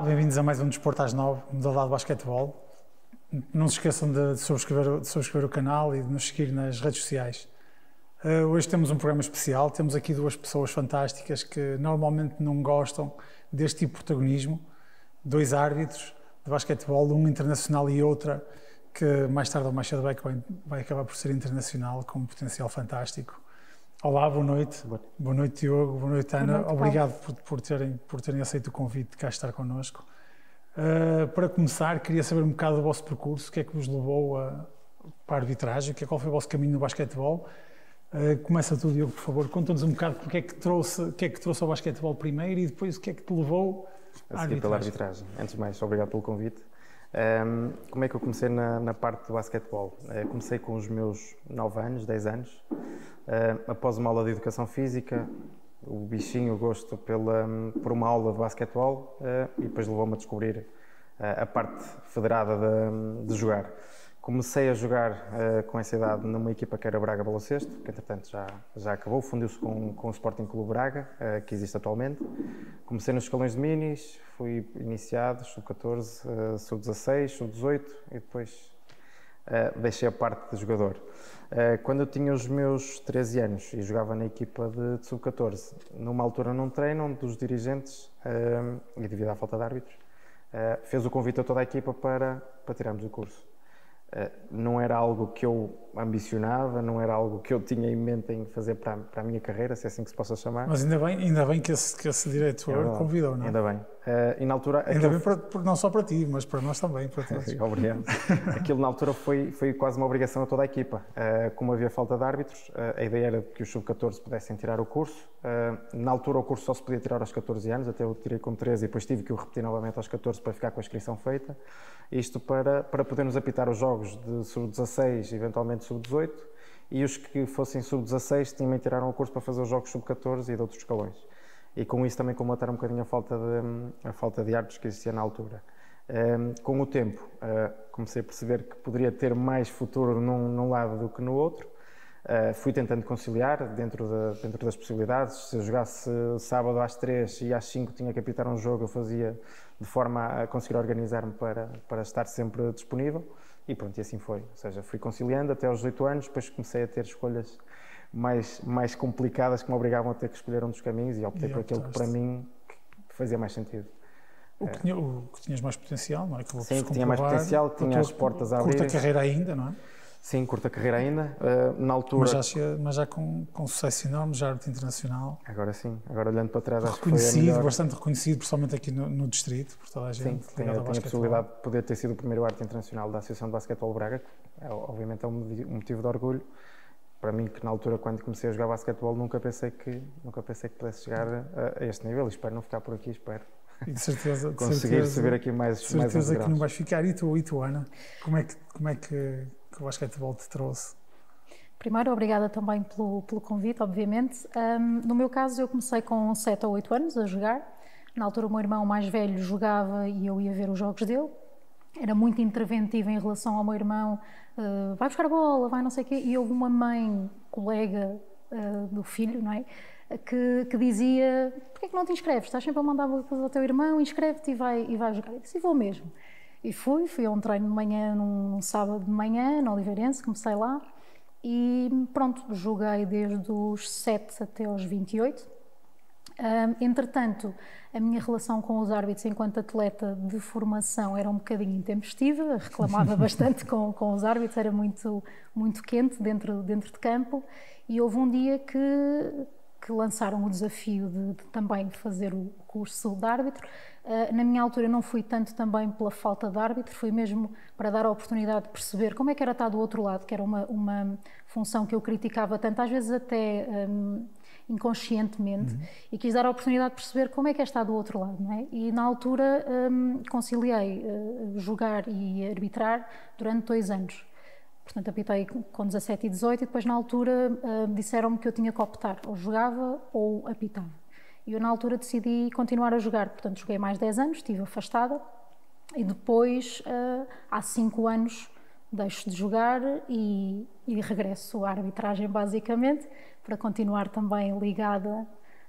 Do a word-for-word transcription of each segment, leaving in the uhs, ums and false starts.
bem-vindos a mais um Desporto às nove, modalidade de basquetebol. Não se esqueçam de subscrever, de subscrever o canal e de nos seguir nas redes sociais. Uh, hoje temos um programa especial, temos aqui duas pessoas fantásticas que normalmente não gostam deste tipo de protagonismo. Dois árbitros de basquetebol, um internacional e outra que mais tarde ou mais cedo vai, vai acabar por ser internacional, com um potencial fantástico. Olá, boa noite. Boa, boa noite, Diogo. Boa noite, Ana. Boa noite, obrigado por, por, terem, por terem aceito o convite de cá estar connosco. Uh, para começar, queria saber um bocado do vosso percurso, o que é que vos levou a, para a arbitragem, que é, qual foi o vosso caminho no basquetebol. Uh, começa tu, Diogo, por favor. Conta-nos um bocado porque é que trouxe, o que é que trouxe ao basquetebol primeiro e depois o que é que te levou à arbitragem. Pela arbitragem. Antes de mais, obrigado pelo convite. Um, como é que eu comecei na, na parte do basquetebol? Uh, comecei com os meus nove anos, dez anos, uh, após uma aula de educação física, o bichinho, o gosto pela, por uma aula de basquetebol uh, e depois levou-me a descobrir uh, a parte federada de, de jogar. Comecei a jogar uh, com essa idade numa equipa que era Braga Balocesto, que entretanto já, já acabou, fundiu-se com, com o Sporting Clube Braga, uh, que existe atualmente. Comecei nos escalões de minis, fui iniciado, sub catorze, uh, sub dezasseis, sub dezoito e depois uh, deixei a parte de jogador. Uh, quando eu tinha os meus treze anos e jogava na equipa de, de sub catorze, numa altura num treino, um dos dirigentes, uh, e devido à falta de árbitros, uh, fez o convite a toda a equipa para, para tirarmos o curso. Uh, não era algo que eu ambicionava, não era algo que eu tinha em mente em fazer para, para a minha carreira, se é assim que se possa chamar. Mas ainda bem, ainda bem que esse, que esse diretor é convidou, não é? Ainda bem. Uh, e na altura, ainda aquilo... bem, para, para, não só para ti, mas para nós também, para todos. Obrigado. Aquilo na altura foi, foi quase uma obrigação a toda a equipa. Uh, como havia falta de árbitros, uh, a ideia era que os sub catorze pudessem tirar o curso. Uh, na altura o curso só se podia tirar aos catorze anos, até eu tirei com treze e depois tive que o repetir novamente aos catorze para ficar com a inscrição feita. Isto para, para podermos apitar os jogos de sub dezasseis e eventualmente sub dezoito, e os que fossem sub dezasseis também tiraram o curso para fazer os jogos sub catorze e de outros escalões. E com isso também combater um bocadinho a falta de, a falta de árbitros que existia na altura. Um, com o tempo uh, comecei a perceber que poderia ter mais futuro num, num lado do que no outro. Uh, fui tentando conciliar dentro, de, dentro das possibilidades. Se eu jogasse sábado às três e às cinco tinha que apitar um jogo, eu fazia de forma a conseguir organizar-me para, para estar sempre disponível. E pronto, e assim foi. Ou seja, fui conciliando até aos dezoito anos, depois comecei a ter escolhas mais, mais complicadas que me obrigavam a ter que escolher um dos caminhos e optei e por aquilo que para mim fazia mais sentido. O que, tinha, o que tinhas mais potencial, não é? Que Sim, que tinha mais potencial, tinha as portas a abrir. Curta carreira ainda, não é? Sim, curta carreira ainda. Uh, na altura... Mas já, chega, mas já com, com sucesso enorme, já árbitro internacional. Agora sim, agora olhando para trás acho que foi a melhor. Bastante reconhecido, principalmente aqui no, no distrito, por toda a gente. Sim, tenho, tenho a possibilidade de poder ter sido o primeiro árbitro internacional da Associação de Basquetebol Braga, que é, obviamente é um motivo de orgulho. Para mim, que na altura, quando comecei a jogar basquetebol, nunca pensei que, nunca pensei que pudesse chegar a, a este nível. E espero não ficar por aqui, espero. E de certeza, de conseguir certeza, subir aqui mais de mais certeza que não vais ficar. E tu, e tu Ana? Como é que, como é que, que o basquetebol te trouxe? Primeiro, obrigada também pelo, pelo convite, obviamente. Um, no meu caso, eu comecei com sete ou oito anos a jogar. Na altura, o meu irmão mais velho jogava e eu ia ver os jogos dele. Era muito interventiva em relação ao meu irmão. Uh, vai buscar a bola, vai não sei o quê. E houve uma mãe, colega uh, do filho, não é? Que, que dizia, porquê é que não te inscreves? Estás sempre a mandar coisas ao teu irmão, inscreve-te e vai, e vai jogar. Eu disse, vou mesmo. E fui, fui a um treino de manhã, num, num sábado de manhã, no Oliveirense, comecei lá. E pronto, joguei desde os sete até aos vinte e oito. Um, entretanto, a minha relação com os árbitros enquanto atleta de formação era um bocadinho intempestiva, reclamava bastante com, com os árbitros, era muito, muito quente dentro, dentro de campo. E houve um dia que... que lançaram o desafio de, de também fazer o curso de árbitro. Uh, na minha altura não fui tanto também pela falta de árbitro, foi mesmo para dar a oportunidade de perceber como é que era estar do outro lado, que era uma, uma função que eu criticava tanto, às vezes até um, inconscientemente, uhum. E quis dar a oportunidade de perceber como é que é estar do outro lado, não é? E na altura um, conciliei uh, jogar e arbitrar durante dois anos. Portanto, apitei com dezassete e dezoito e depois, na altura, uh, disseram-me que eu tinha que optar, ou jogava ou apitava. E eu, na altura, decidi continuar a jogar. Portanto, joguei mais dez anos, estive afastada e depois, uh, há cinco anos, deixo de jogar e, e regresso à arbitragem, basicamente, para continuar também ligada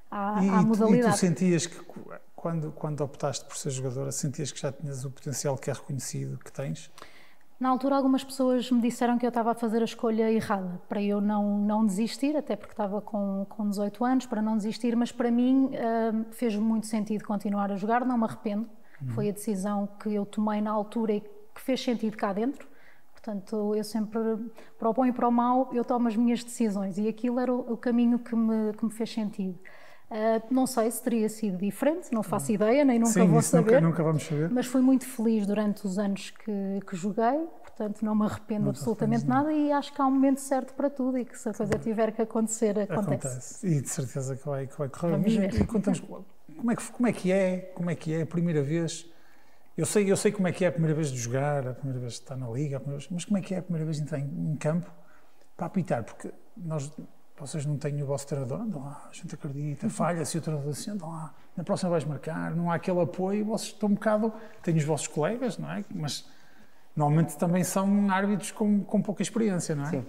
à, e, à modalidade. E tu sentias que, quando, quando optaste por ser jogadora, sentias que já tinhas o potencial que é reconhecido que tens? Na altura, algumas pessoas me disseram que eu estava a fazer a escolha errada, para eu não, não desistir, até porque estava com, com dezoito anos, para não desistir, mas para mim uh, fez muito sentido continuar a jogar, não me arrependo. Uhum. Foi a decisão que eu tomei na altura e que fez sentido cá dentro. Portanto, eu sempre, para o bom e para o mau, eu tomo as minhas decisões e aquilo era o, o caminho que me, que me fez sentido. Uh, não sei se teria sido diferente, não faço ideia, nem nunca Sim, vou isso saber. Nunca, nunca vamos saber. Mas fui muito feliz durante os anos que, que joguei, portanto não me arrependo não absolutamente nada e acho que há um momento certo para tudo e que se a coisa tiver que acontecer, acontece. Acontece. E de certeza que vai, que vai correr. Vamos ver. E, e conta-nos, como é, que, como é que é, como é que é a primeira vez? Eu sei, eu sei como é que é a primeira vez de jogar, a primeira vez de estar na liga, a primeira vez, mas como é que é a primeira vez de entrar em, em campo para apitar? Porque nós... Vocês não têm o vosso treinador, andam lá, a gente acredita, falha-se o treinador assim, andam lá, na próxima vais marcar, não há aquele apoio, vocês estão um bocado, têm os vossos colegas, não é? Mas normalmente também são árbitros com, com pouca experiência, não é? Sim,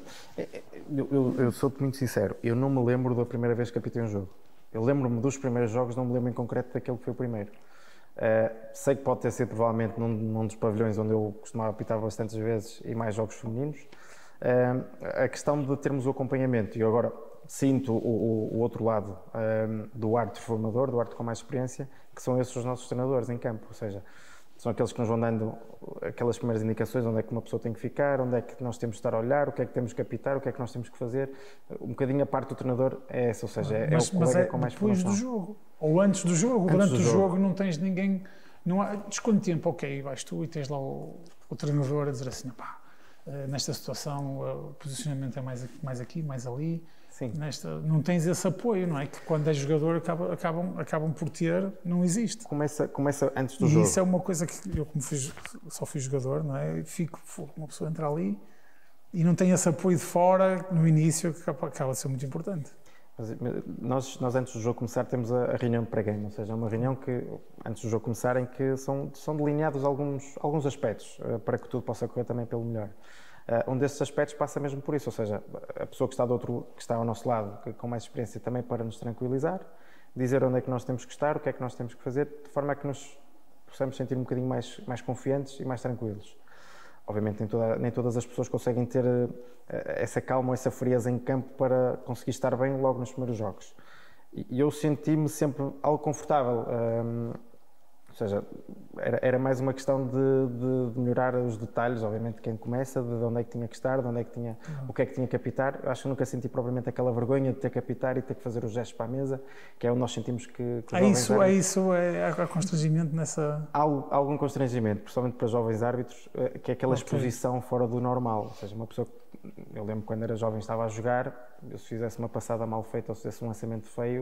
eu, eu, eu sou-te muito sincero, eu não me lembro da primeira vez que apitei um jogo. Eu lembro-me dos primeiros jogos, não me lembro em concreto daquele que foi o primeiro. Uh, sei que pode ter sido provavelmente num, num dos pavilhões onde eu costumava apitar bastantes vezes e mais jogos femininos. Uh, a questão de termos o acompanhamento, e eu agora sinto o, o, o outro lado um, do árbitro formador, do árbitro com mais experiência, que são esses os nossos treinadores em campo, ou seja, são aqueles que nos vão dando aquelas primeiras indicações, onde é que uma pessoa tem que ficar, onde é que nós temos de estar a olhar, o que é que temos que apitar, o que é que nós temos que fazer. Um bocadinho a parte do treinador é essa, ou seja, é, mas, é o colega mas é com mais depois formação. Do jogo, ou antes do jogo, antes durante do o jogo. jogo não tens ninguém, não há, desconto tempo, ok, vais tu e tens lá o, o treinador a dizer assim, pá, nesta situação o posicionamento é mais, mais aqui, mais ali. Sim. Nesta, não tens esse apoio, não é? Que quando és jogador acaba, acabam, acabam por ter, não existe. Começa, começa antes do e jogo. E isso é uma coisa que eu, como fiz, só fui jogador, não é? Fico, uma pessoa entra ali e não tem esse apoio de fora no início, que acaba, acaba de ser muito importante. Mas, nós, nós, antes do jogo começar, temos a, a reunião de pré-game, ou seja, é uma reunião que, antes do jogo começar, em que são, são delineados alguns, alguns aspectos uh, para que tudo possa correr também pelo melhor. Uh, um desses aspectos passa mesmo por isso, ou seja, a pessoa que está, do outro, que está ao nosso lado, que, com mais experiência, também para nos tranquilizar, dizer onde é que nós temos que estar, o que é que nós temos que fazer, de forma a que nos possamos sentir um bocadinho mais, mais confiantes e mais tranquilos. Obviamente nem, toda, nem todas as pessoas conseguem ter uh, essa calma ou essa frieza em campo para conseguir estar bem logo nos primeiros jogos. E, e eu senti-me sempre algo confortável. Um, Ou seja, era, era mais uma questão de, de, de melhorar os detalhes, obviamente, quem começa, de onde é que tinha que estar, de onde é que tinha, uhum. o que é que tinha que apitar. Eu acho que nunca senti propriamente aquela vergonha de ter que apitar e ter que fazer os gestos para a mesa, que é onde nós sentimos que... que é, isso, árbitros, é isso, é há constrangimento nessa... Há, há algum constrangimento, principalmente para jovens árbitros, que é aquela okay. exposição fora do normal. Ou seja, uma pessoa... Eu lembro quando era jovem estava a jogar, eu se fizesse uma passada mal feita ou se fizesse um lançamento feio,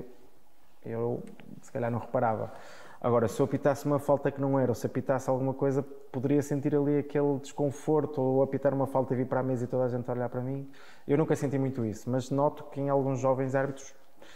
eu se calhar não reparava. Agora, se eu apitasse uma falta que não era, ou se apitasse alguma coisa, poderia sentir ali aquele desconforto, ou apitar uma falta e vir para a mesa e toda a gente olhar para mim. Eu nunca senti muito isso, mas noto que em alguns jovens árbitros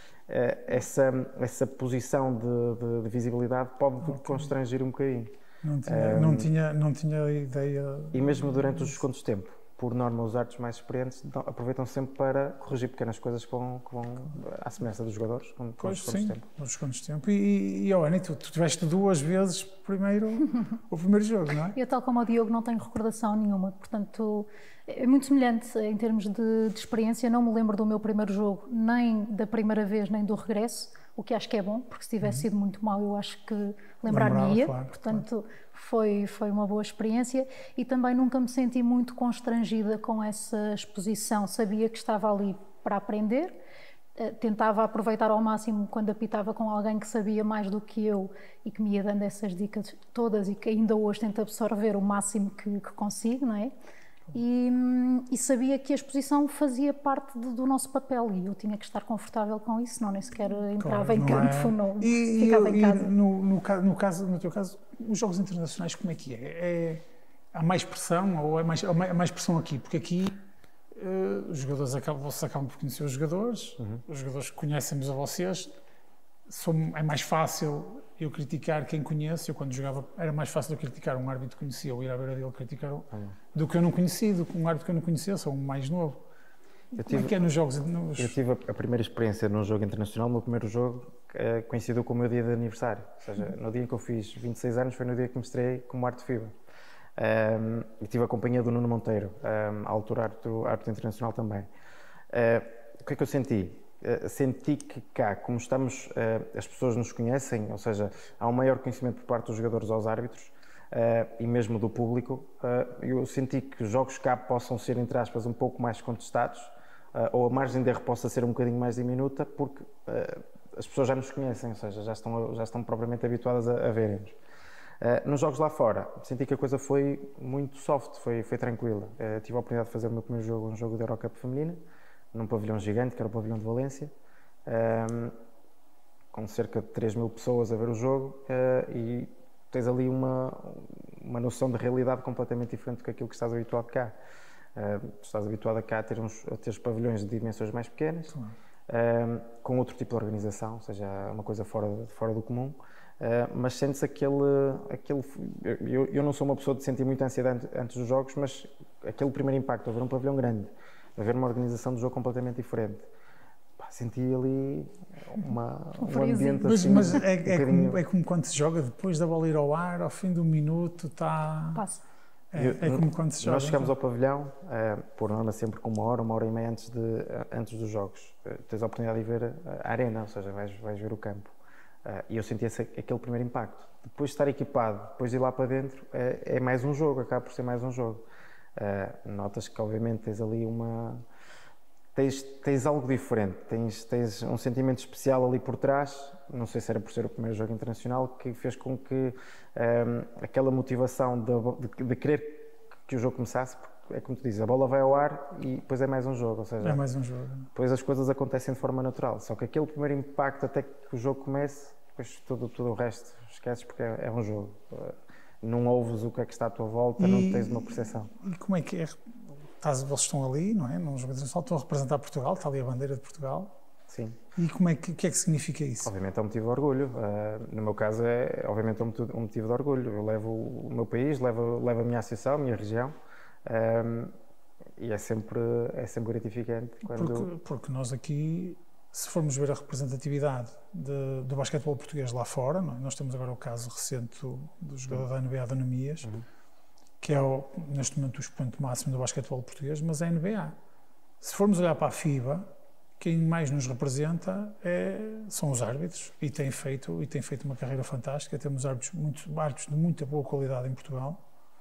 essa, essa posição de, de, de visibilidade pode okay. constranger um bocadinho. Não tinha, um, não, tinha, não tinha ideia... E mesmo durante os descontos de tempo. Por norma, os árbitros mais experientes aproveitam sempre para corrigir pequenas coisas que vão, que vão à semelhança dos jogadores, com, com os descontos de tempo. Os descontos de tempo. E, e oh, Ana, tu, tu tiveste duas vezes primeiro, o primeiro jogo, não é? Eu, tal como o Diogo, não tenho recordação nenhuma, portanto, é muito semelhante em termos de, de experiência. Não me lembro do meu primeiro jogo, nem da primeira vez, nem do regresso, o que acho que é bom, porque se tivesse uhum. sido muito mau, eu acho que lembrar-me-ia. Claro, portanto, claro. Foi, foi uma boa experiência e também nunca me senti muito constrangida com essa exposição. Sabia que estava ali para aprender, tentava aproveitar ao máximo quando apitava com alguém que sabia mais do que eu e que me ia dando essas dicas todas e que ainda hoje tento absorver o máximo que, que consigo, não é? E, e sabia que a exposição fazia parte de, do nosso papel e eu tinha que estar confortável com isso, senão nem sequer entrava claro, em campo, é... não e, ficava e, em casa. E no, no, no, caso, no teu caso, os jogos internacionais, como é que é? é há mais pressão ou é mais, há mais pressão aqui? Porque aqui uh, os jogadores acabam, vocês acabam por conhecer os jogadores, uhum. os jogadores conhecem-nos a vocês, são, é mais fácil eu criticar quem conhece. Eu quando jogava era mais fácil eu criticar um árbitro que conhecia ou ir à beira dele criticar uhum. do que eu não conhecia, do que um árbitro que eu não conhecesse ou um mais novo. Eu tive, Como é que é nos jogos? Nos... Eu tive a, a primeira experiência num jogo internacional, no meu primeiro jogo uh, coincidiu com o meu dia de aniversário. Ou seja, no dia em que eu fiz vinte e seis anos foi no dia que me estreiei como árbitro FIBA. Um, e tive a companhia do Nuno Monteiro, um, à altura árbitro, árbitro internacional também. Uh, o que é que eu senti? Uh, senti que cá, como estamos, uh, as pessoas nos conhecem, ou seja, há um maior conhecimento por parte dos jogadores aos árbitros, Uh, e mesmo do público, uh, eu senti que os jogos cá possam ser, entre aspas, um pouco mais contestados, uh, ou a margem de erro possa ser um bocadinho mais diminuta, porque uh, as pessoas já nos conhecem, ou seja, já estão, já estão propriamente habituadas a, a verem-nos. Uh, nos jogos lá fora, senti que a coisa foi muito soft, foi, foi tranquila. Uh, tive a oportunidade de fazer o meu primeiro jogo, um jogo da Eurocup feminina, num pavilhão gigante, que era o pavilhão de Valência, uh, com cerca de três mil pessoas a ver o jogo, uh, e tens ali uma, uma noção de realidade completamente diferente do que aquilo que estás habituado cá. Uh, estás habituado a cá a ter, uns, a ter os de dimensões mais pequenas, claro. uh, com outro tipo de organização, ou seja, uma coisa fora, fora do comum, uh, mas sentes aquele... aquele eu, eu não sou uma pessoa de sentir muita ansiedade antes dos jogos, mas aquele primeiro impacto, haver um pavilhão grande, haver uma organização do jogo completamente diferente, senti ali uma, um ambiente mas, assim... Mas é, um é, como, é como quando se joga, depois da bola ir ao ar, ao fim do minuto, está... Passa. É, eu, é como quando se joga. Nós chegamos ao pavilhão, uh, por norma sempre com uma hora, uma hora e meia antes, de, uh, antes dos jogos. Uh, tens a oportunidade de ver a arena, ou seja, vais, vais ver o campo. Uh, e eu senti esse, aquele primeiro impacto. Depois de estar equipado, depois de ir lá para dentro, é, é mais um jogo, acaba por ser mais um jogo. Uh, notas que obviamente tens ali uma... Tens, tens algo diferente, tens, tens um sentimento especial ali por trás, não sei se era por ser o primeiro jogo internacional, que fez com que um, aquela motivação de, de, de querer que o jogo começasse, porque é como tu dizes, a bola vai ao ar e depois é mais um jogo, ou seja, é mais um jogo. Depois as coisas acontecem de forma natural, só que aquele primeiro impacto até que o jogo comece, depois tudo, tudo o resto esqueces porque é, é um jogo. Não ouves o que é que está à tua volta, e, não tens uma percepção. E como é que é? Estás, vocês estão ali, não é? Num jogo internacional, estão a representar Portugal, está ali a bandeira de Portugal. Sim. E como é que, que é que significa isso? Obviamente é um motivo de orgulho. Uh, no meu caso é, obviamente, um motivo, um motivo de orgulho. Eu levo o meu país, levo, levo a minha associação, a minha região, um, e é sempre, é sempre gratificante. Quando... Porque, porque nós aqui, se formos ver a representatividade de, do basquetebol português lá fora, não é? Nós temos agora o caso recente do, do jogador da N B A, da Ananias, uhum. que é, o, neste momento, o expoente máximo do basquetebol português, mas é a N B A. Se formos olhar para a FIBA, quem mais nos representa é, são os árbitros, e tem feito, e tem feito uma carreira fantástica. Temos árbitros, muito, árbitros de muita boa qualidade em Portugal,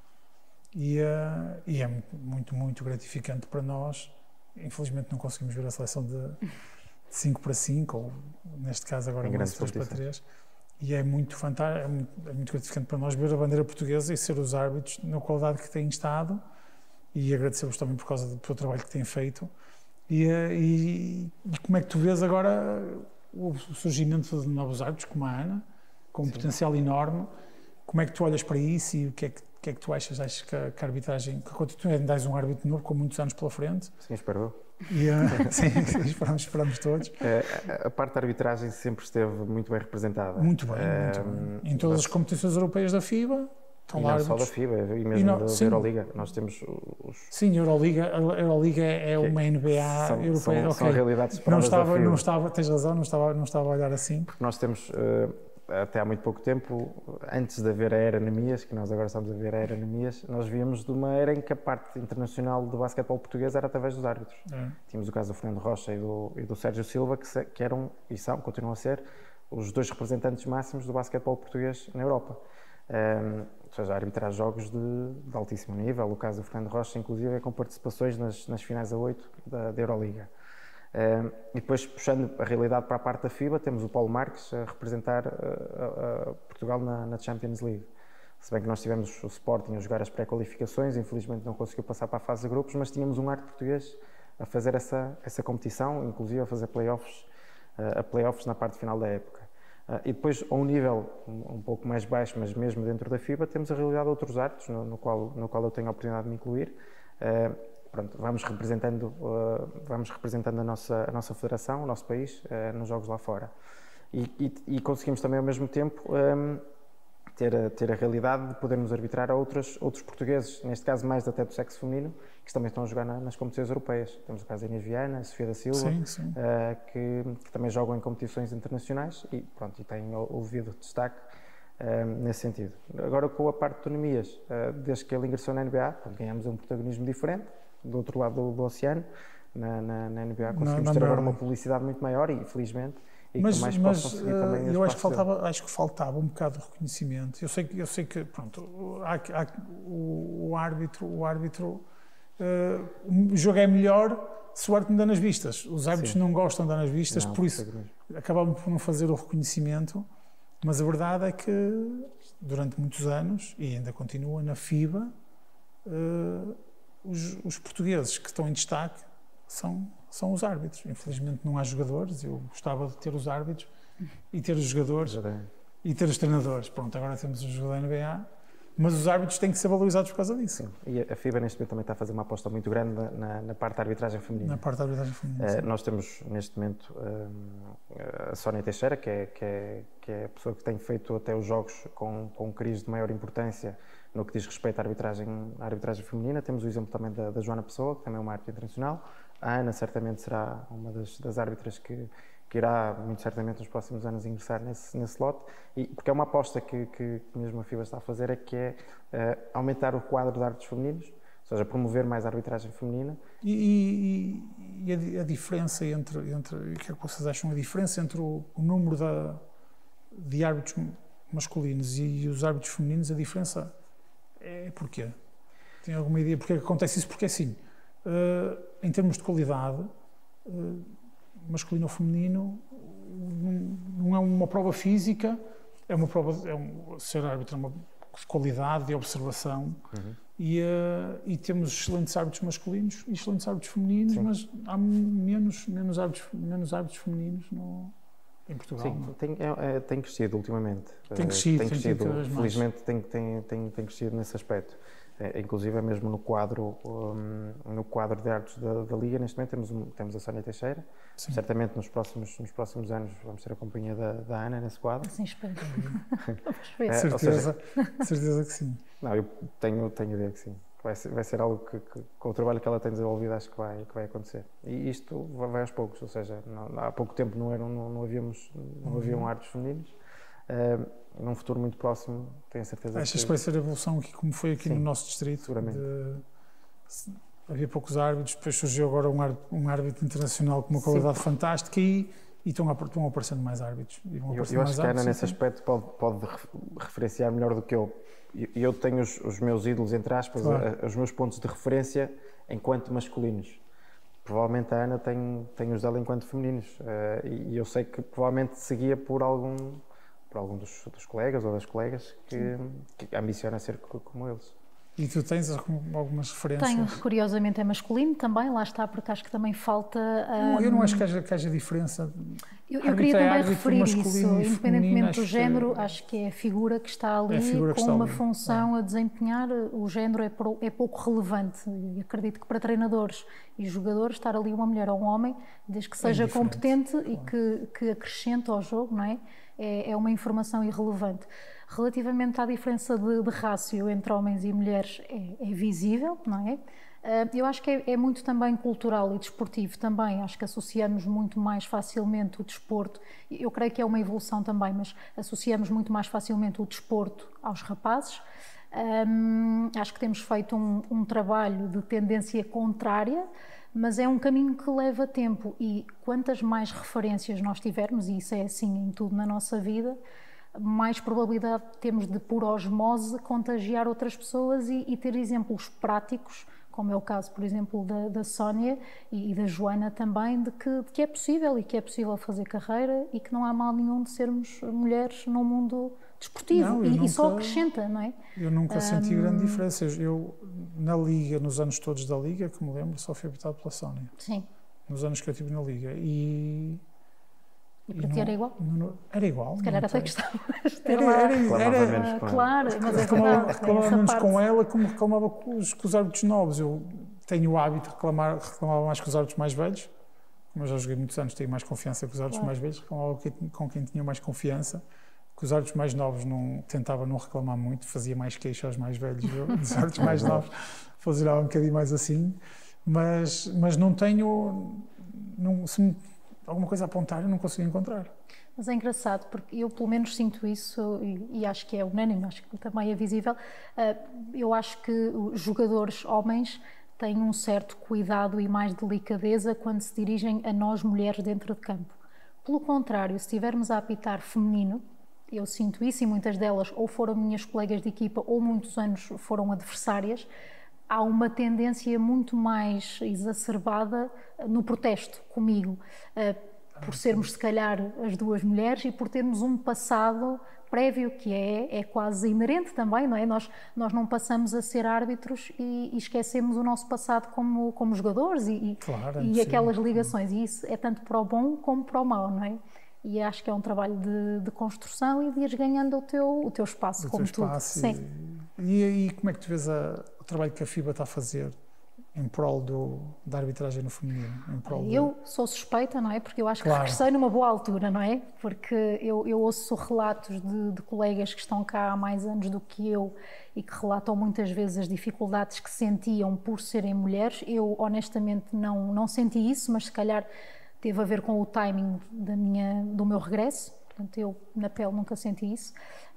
e, uh, e é muito, muito gratificante para nós. Infelizmente não conseguimos ver a seleção de cinco para cinco, ou neste caso agora mais três para três. E é muito fantástico, é muito, é muito gratificante para nós ver a bandeira portuguesa e ser os árbitros na qualidade que têm estado, e agradecer-vos também por causa do, pelo trabalho que têm feito. E, e, e como é que tu vês agora o surgimento de novos árbitros, como a Ana, com um Sim. potencial enorme? Como é que tu olhas para isso e o que é que, que, é que tu achas? Achas que a, que a arbitragem, que quando tu ainda és um árbitro novo, com muitos anos pela frente? Sim, espero eu. E, uh, sim, sim, esperamos, esperamos todos. A, a parte da arbitragem sempre esteve muito bem representada. Muito bem, uh, muito bem. Em todas mas... as competições europeias da FIBA, estão e lá não árbitros. só da FIBA, e mesmo e não, da sim. Euroliga. Nós temos os... Sim, a Euroliga, a Euroliga é uma N B A são, europeia. São, okay. são realidades separadas não estava, da FIBA. Não estava, tens razão, não estava, não estava a olhar assim. Porque nós temos... Uh, até há muito pouco tempo, antes de haver a era Anemias, que nós agora estamos a ver a era Anemias, nós víamos de uma era em que a parte internacional do basquetebol português era através dos árbitros. É. Tínhamos o caso do Fernando Rocha e do, e do Sérgio Silva, que, se, que eram, e são, continuam a ser, os dois representantes máximos do basquetebol português na Europa. Um, ou seja, a arbitrar jogos de, de altíssimo nível. O caso do Fernando Rocha, inclusive, é com participações nas, nas finais a oito da, da Euroliga. Um, e depois, puxando a realidade para a parte da FIBA, temos o Paulo Marques a representar uh, uh, uh, Portugal na, na Champions League. Se bem que nós tivemos o Sporting a jogar as pré-qualificações, infelizmente não conseguiu passar para a fase de grupos, mas tínhamos um árbitro português a fazer essa, essa competição, inclusive a fazer playoffs, uh, a playoffs na parte final da época. Uh, e depois, a um nível um, um pouco mais baixo, mas mesmo dentro da FIBA, temos a realidade de outros árbitros, no, no, qual, no qual eu tenho a oportunidade de me incluir. Uh, Pronto, vamos representando, uh, vamos representando a, nossa, a nossa federação, o nosso país, uh, nos jogos lá fora. E, e, e conseguimos também, ao mesmo tempo, um, ter a, ter a realidade de podermos arbitrar a outros, outros portugueses, neste caso mais até do sexo feminino, que também estão a jogar na, nas competições europeias. Temos o caso da Inês Viana, a Sofia da Silva, sim, sim. Uh, que, que também jogam em competições internacionais e, pronto, e têm o, o devido destaque uh, nesse sentido. Agora, com a parte de autonomias, uh, desde que ele ingressou na N B A, pronto, ganhamos um protagonismo diferente, do outro lado do, do oceano, na, na, na N B A conseguimos na, na ter agora uma publicidade muito maior e, felizmente, e mas, que mais mas possam seguir também uh, eu acho que, faltava, dele. acho que faltava um bocado de reconhecimento. Eu sei que, eu sei que pronto, há, há, o, o árbitro, o árbitro uh, o jogo é melhor se o árbitro não dá nas vistas. Os árbitros Sim. não gostam de dar nas vistas, não, por isso acabam por não fazer o reconhecimento, mas a verdade é que durante muitos anos, e ainda continua na FIBA, uh, os, os portugueses que estão em destaque são são os árbitros. Infelizmente não há jogadores, eu gostava de ter os árbitros e ter os jogadores e ter os treinadores. Pronto, agora temos os jogadores da N B A, mas os árbitros têm que ser valorizados por causa disso. Sim. E a FIBA neste momento também está a fazer uma aposta muito grande na, na parte da arbitragem feminina. Na parte da arbitragem feminina. Uh, nós temos neste momento um, a Sónia Teixeira, que é, que, é, que é a pessoa que tem feito até os jogos com, com um crise de maior importância no que diz respeito à arbitragem, à arbitragem feminina. Temos o exemplo também da, da Joana Pessoa, que também é uma árbitra internacional. A Ana certamente será uma das, das árbitras que, que irá, muito certamente, nos próximos anos ingressar nesse, nesse lote, e, porque é uma aposta que, que mesmo a FIBA está a fazer, é que é uh, aumentar o quadro de árbitros femininos, ou seja, promover mais a arbitragem feminina. E, e, e a, a diferença entre, entre, o que é que vocês acham, a diferença entre o, o número da, de árbitros masculinos e os árbitros femininos, a diferença é porquê? Tem alguma ideia porque é que acontece isso? Porque assim, Uh, em termos de qualidade, uh, masculino ou feminino, não, não é uma prova física, é uma prova, é um, ser árbitro é uma qualidade de observação. Uhum. e, uh, e temos excelentes árbitros masculinos e excelentes árbitros femininos, Sim. mas há menos, menos, árbitros, menos árbitros femininos no, em Portugal. Sim, tem, é, é, tem crescido ultimamente. Tem crescido, tem tem crescido. Tem felizmente tem, tem, tem, tem crescido nesse aspecto. É, inclusive é mesmo no quadro, um, no quadro de árbitros da, da Liga, neste momento temos, um, temos a Sónia Teixeira. Sim. Certamente nos próximos, nos próximos anos vamos ter a companhia da, da Ana nesse quadro. Sim, espero. é, certeza, seja, certeza que sim. Não, eu tenho, tenho a ideia que sim. Vai ser, vai ser algo que, que, com o trabalho que ela tem desenvolvido, acho que vai, que vai acontecer. E isto vai, vai aos poucos, ou seja, não, há pouco tempo não, eram, não, não, havíamos, não uhum. haviam árbitros femininos. Uh, num futuro muito próximo, tenho certeza Achas que... que vai ser a evolução aqui, como foi aqui Sim, no nosso distrito? Seguramente. De, havia poucos árbitros, depois surgiu agora um árbitro, um árbitro internacional com uma qualidade Sim. fantástica e, e estão, estão aparecendo mais árbitros. E vão eu aparecendo eu mais acho que a Ana, nesse sim. aspecto, pode, pode referenciar melhor do que eu. E eu tenho os, os meus ídolos, entre aspas, claro. a, os meus pontos de referência enquanto masculinos. Provavelmente a Ana tem, tem os dela enquanto femininos. Uh, e eu sei que provavelmente seguia por algum... por algum dos, dos colegas ou das colegas que, que ambiciona ser como eles. E tu tens algumas referências? Tenho, curiosamente é masculino também, lá está, porque acho que também falta... Um... Eu não acho que haja, que haja diferença. Eu, eu queria também referir isso, independentemente do género, que... acho que é a figura que está ali, é com está uma ali. função é. a desempenhar. O género é, pro, é pouco relevante e acredito que para treinadores e jogadores estar ali uma mulher ou um homem, desde que seja é competente claro. e que, que acrescente ao jogo, não é? É, é uma informação irrelevante. Relativamente à diferença de, de rácio entre homens e mulheres, é, é visível, não é? Eu acho que é, é muito também cultural e desportivo também, acho que associamos muito mais facilmente o desporto, eu creio que é uma evolução também, mas associamos muito mais facilmente o desporto aos rapazes. Um, acho que temos feito um, um trabalho de tendência contrária, mas é um caminho que leva tempo e quantas mais referências nós tivermos, e isso é assim em tudo na nossa vida, mais probabilidade temos de, por osmose, contagiar outras pessoas e, e ter exemplos práticos, como é o caso, por exemplo, da, da Sónia e, e da Joana também, de que, de que é possível e que é possível fazer carreira e que não há mal nenhum de sermos mulheres no mundo desportivo. Não, e, nunca, e só acrescenta, não é? Eu nunca um, senti grande diferença. Eu, na Liga, nos anos todos da Liga, que me lembro, só fui habitado pela Sónia. Sim. Nos anos que eu estive na Liga. E... E para ti era igual? Não, era igual. Se calhar até gostavas de ter era, lá... Era, era, era, claro, mas é reclamava, verdade. Reclamava menos com ela como reclamava com os, com os árbitros novos. Eu tenho o hábito de reclamar, reclamava mais com os árbitros mais velhos. Como eu já joguei muitos anos, tenho mais confiança com os árbitros claro. mais velhos. Reclamava com quem tinha mais confiança. que os árbitros mais novos não, tentavam não reclamar muito, fazia mais queixa aos mais velhos, eu, os árbitros mais novos faziam um bocadinho mais assim, mas, mas não tenho, não, se me, alguma coisa a apontar eu não consigo encontrar. Mas é engraçado, porque eu pelo menos sinto isso, e, e acho que é unânime, acho que também é visível, uh, eu acho que os jogadores homens têm um certo cuidado e mais delicadeza quando se dirigem a nós mulheres dentro de campo. Pelo contrário, se estivermos a apitar feminino, eu sinto isso, e muitas delas ou foram minhas colegas de equipa ou muitos anos foram adversárias, há uma tendência muito mais exacerbada no protesto comigo, por sermos se calhar as duas mulheres e por termos um passado prévio que é, é quase inerente também, não é? Nós, nós não passamos a ser árbitros e, e esquecemos o nosso passado como, como jogadores e, claro, e aquelas ligações, e isso é tanto para o bom como para o mau, não é? E acho que é um trabalho de, de construção e de ires ganhando o teu, o teu espaço, o como teu tudo. Espaço Sim. E aí como é que tu vês a, o trabalho que a FIBA está a fazer em prol do, da arbitragem no feminino? Em prol eu de... sou suspeita, não é? Porque eu acho claro. que regressei numa boa altura, não é? Porque eu, eu ouço relatos de, de colegas que estão cá há mais anos do que eu e que relatam muitas vezes as dificuldades que sentiam por serem mulheres. Eu honestamente não, não senti isso, mas se calhar teve a ver com o timing da minha, do meu regresso. Portanto, eu na pele nunca senti isso.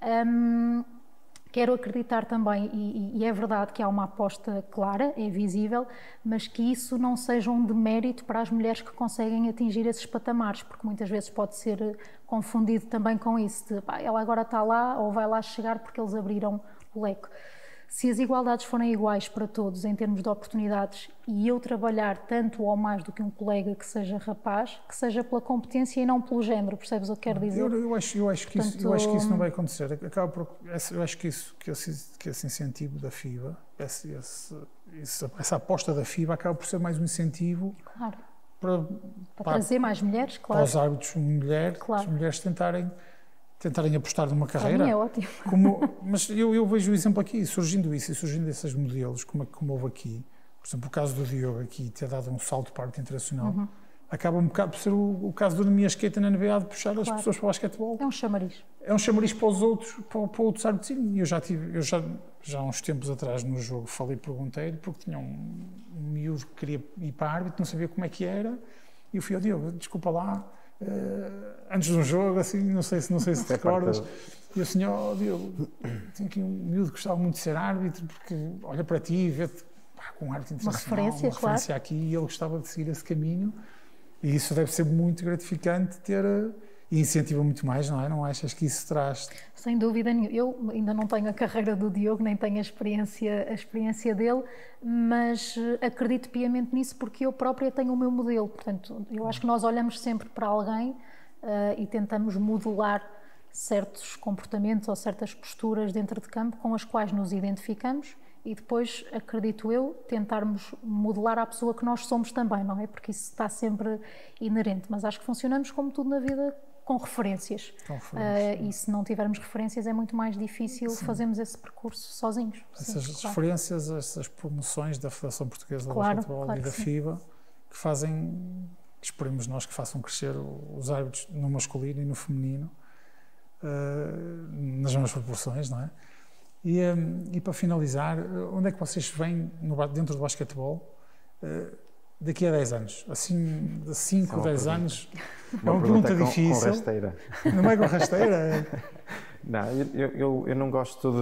Um, Quero acreditar também, e, e é verdade que há uma aposta clara, é visível, mas que isso não seja um demérito para as mulheres que conseguem atingir esses patamares, porque muitas vezes pode ser confundido também com isso, de pá, ela agora está lá ou vai lá chegar porque eles abriram o leque. Se as igualdades forem iguais para todos em termos de oportunidades e eu trabalhar tanto ou mais do que um colega que seja rapaz, que seja pela competência e não pelo género, percebes o que quero dizer? Eu, eu, acho, eu, acho que Portanto, isso, eu acho que isso não vai acontecer. Acaba por, eu acho que, isso, que, esse, que esse incentivo da FIBA, esse, esse, esse, essa aposta da FIBA acaba por ser mais um incentivo claro. para, para, para trazer mais mulheres, claro. Para os árbitros mulher, claro. as mulheres tentarem tentarem apostar numa carreira. Para mim é ótimo. Como, mas eu, eu vejo o exemplo aqui, surgindo isso e surgindo esses modelos, como, como houve aqui, por exemplo, o caso do Diogo aqui, ter dado um salto para a arte internacional, uhum. acaba um bocado por ser o, o caso do Nemias Keita na N B A de puxar claro. as pessoas para o basquetebol. É um chamariz. É um chamariz para os outros, para, para outros árbitros. E eu já tive, eu já, já há uns tempos atrás no jogo falei, perguntei-lhe, porque tinha um, um miúdo que queria ir para árbitro, não sabia como é que era, e eu fui ao Diogo, desculpa lá, Uh, antes de um jogo, assim, não sei se, não sei se te recordas, e o senhor, oh, Diogo, tem aqui um miúdo que gostava muito de ser árbitro, porque olha para ti e vê-te com um árbitro internacional, uma referência, uma referência claro. aqui, e ele gostava de seguir esse caminho, e isso deve ser muito gratificante ter, e incentiva muito mais, não é? Não achas que isso traz? Sem dúvida nenhuma. Eu ainda não tenho a carreira do Diogo, nem tenho a experiência, a experiência dele, mas acredito piamente nisso porque eu própria tenho o meu modelo. Portanto, eu acho que nós olhamos sempre para alguém uh, e tentamos modelar certos comportamentos ou certas posturas dentro de campo com as quais nos identificamos e depois, acredito eu, tentarmos modelar a pessoa que nós somos também, não é? Porque isso está sempre inerente. Mas acho que funcionamos como tudo na vida, com referências. Com referências. Uh, e se não tivermos referências é muito mais difícil Sim. fazermos esse percurso sozinhos. Essas Sim, referências, claro. essas promoções da Federação Portuguesa de claro, Basquetebol claro e da que FIBA, que fazem, que esperemos nós que façam crescer os árbitros no masculino e no feminino, uh, nas mesmas proporções, não é? E, um, e para finalizar, onde é que vocês vêm no, dentro do basquetebol uh, daqui a dez anos? Assim, de cinco, dez anos... É uma, uma pergunta, pergunta difícil. Com rasteira. Não é com rasteira? Não, eu, eu, eu não gosto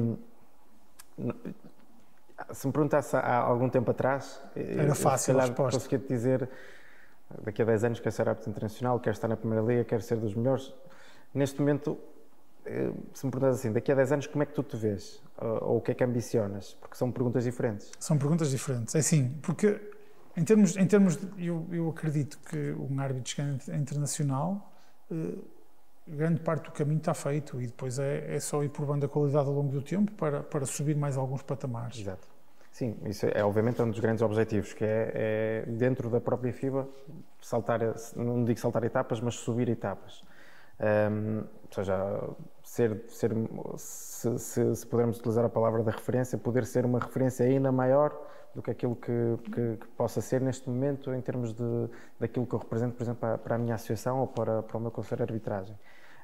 de... Se me perguntasse há algum tempo atrás... Era fácil eu, a resposta. Conseguia te dizer, daqui a dez anos quero ser árbitro internacional, quero estar na Primeira Liga, quero ser dos melhores. Neste momento, se me perguntas assim, daqui a dez anos como é que tu te vês? Ou o que é que ambicionas? Porque são perguntas diferentes. São perguntas diferentes, é sim, porque... Em termos, em termos de, eu, eu acredito que um árbitro internacional, eh, grande parte do caminho está feito e depois é, é só ir provando a qualidade ao longo do tempo para, para subir mais alguns patamares. Exato. Sim, isso é obviamente um dos grandes objetivos, que é, é dentro da própria FIBA, saltar, não digo saltar etapas, mas subir etapas. Um, ou seja, ser, ser, se, se, se pudermos utilizar a palavra da referência, poder ser uma referência ainda maior do que aquilo que, que, que possa ser neste momento em termos de, daquilo que eu represento, por exemplo, para, para a minha associação ou para, para o meu conselho de arbitragem.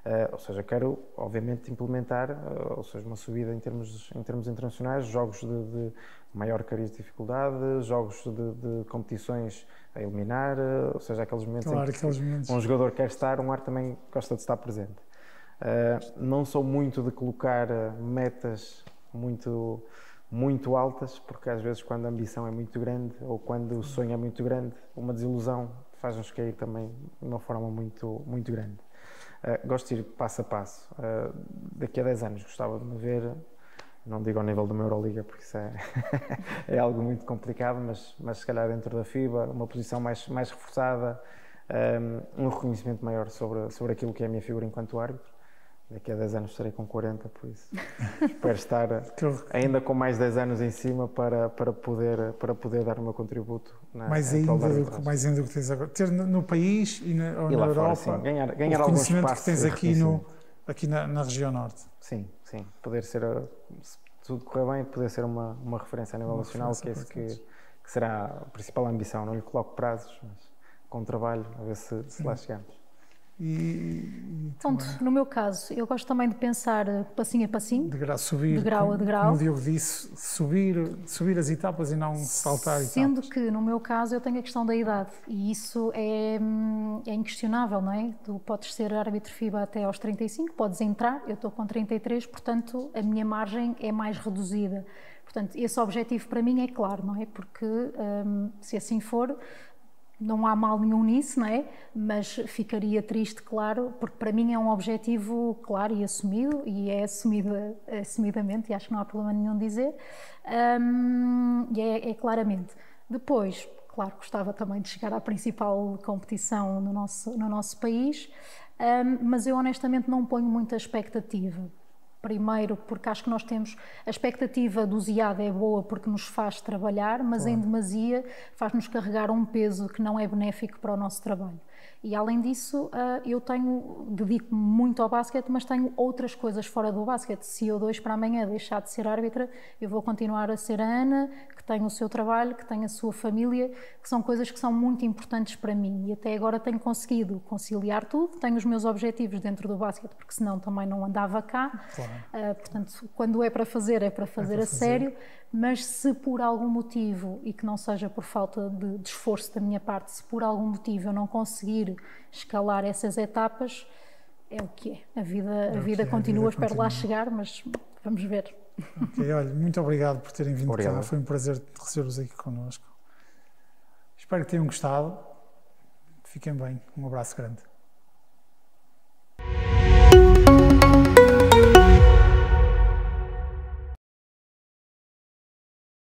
Uh, ou seja, quero, obviamente, implementar, uh, ou seja, uma subida em termos, em termos internacionais, jogos de, de maior cariz de dificuldade, jogos de, de competições a eliminar, uh, ou seja, aqueles momentos claro, em que aqueles momentos. um jogador quer estar, um árbitro também gosta de estar presente. Uh, não sou muito de colocar uh, metas muito, muito altas, porque às vezes quando a ambição é muito grande ou quando o sonho é muito grande, uma desilusão faz-nos cair também de uma forma muito, muito grande. Uh, gosto de ir passo a passo. Uh, daqui a dez anos gostava de me ver, não digo ao nível de uma Euroliga, porque isso é, é algo muito complicado, mas, mas se calhar dentro da FIBA, uma posição mais, mais reforçada, um, um reconhecimento maior sobre, sobre aquilo que é a minha figura enquanto árbitro. Daqui a dez anos estarei com quarenta, por isso espero estar ainda com mais dez anos em cima para, para, poder, para poder dar o meu contributo. Na, mais, ainda do, mais ainda do que tens agora. Ter no, no país e na, ou e na Europa, fora, sim. ganhar, ganhar o algum conhecimento espaço que tens aqui, no, aqui na, na região norte. Sim, sim. Poder ser, se tudo correr bem, poder ser uma, uma referência a nível uma nacional, que, é esse que, que será a principal ambição. Não lhe coloco prazos, mas com trabalho, a ver se, se lá chegamos. E, e Pronto, no meu caso, eu gosto também de pensar passinho a passinho, de grau, subir, de grau a degrau. Como o Diogo disse, subir, subir as etapas e não saltar etapas. Sendo que, no meu caso, eu tenho a questão da idade e isso é, é inquestionável, não é? Tu podes ser árbitro FIBA até aos trinta e cinco, podes entrar, eu estou com trinta e três, portanto, a minha margem é mais reduzida. Portanto, esse objetivo para mim é claro, não é? Porque, hum, se assim for, não há mal nenhum nisso, não é? Mas ficaria triste, claro, porque para mim é um objetivo claro e assumido, e é assumido assumidamente, e acho que não há problema nenhum dizer, um, e é, é claramente. Depois, claro, gostava também de chegar à principal competição no nosso, no nosso país, um, mas eu honestamente não ponho muita expectativa. Primeiro, porque acho que nós temos a expectativa do Z I A D é boa porque nos faz trabalhar, mas claro, em demasia faz-nos carregar um peso que não é benéfico para o nosso trabalho. E além disso, eu tenho, dedico-me muito ao basquete, mas tenho outras coisas fora do basquete. Se eu dois para amanhã deixar de ser árbitra, eu vou continuar a ser a Ana, que tem o seu trabalho, que tem a sua família, que são coisas que são muito importantes para mim. E até agora tenho conseguido conciliar tudo, tenho os meus objetivos dentro do basquete, porque senão também não andava cá. Claro. Uh, portanto, quando é para fazer, é para fazer, é para a fazer. sério. Mas se por algum motivo, e que não seja por falta de, de esforço da minha parte, se por algum motivo eu não conseguir escalar essas etapas, é o que é. A vida, é a vida é, continua, a vida espero continua. Lá chegar, mas vamos ver. Ok, olha, muito obrigado por terem vindo obrigado. cá, foi um prazer receber-vos aqui connosco. Espero que tenham gostado. Fiquem bem, um abraço grande.